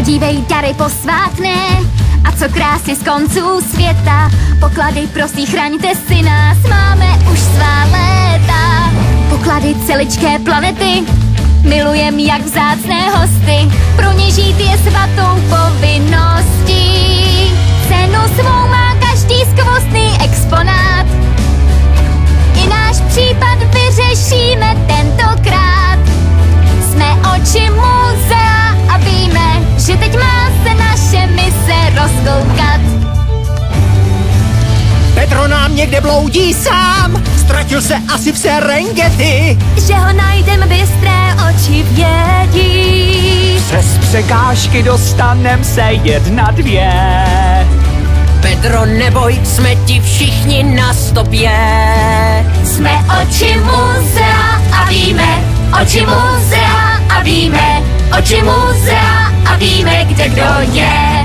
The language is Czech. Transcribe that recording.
Podívej, dary posvátné, a co krásy z konců světa. Poklady, prosí, chraňte si nás, máme už svá léta. Poklady celičké planety, milujem jak vzácné hosty. Pro ně žít je svatou povinností. Cenu svou má každý skvostný exponát. I náš případ vyřešíme tentokrát. Jsme oči muzea a víme, že teď má se naše mise rozkoukat. Pedro nám někde bloudí sám, ztratil se asi v Serengeti. Že ho najdem, bystré oči vědí. Přes překážky dostanem se 1, 2. Pedro, neboj, jsme ti všichni na stopě. Jsme oči muzea a víme, oči muzea a víme, oči muzea a víme, kde kdo je.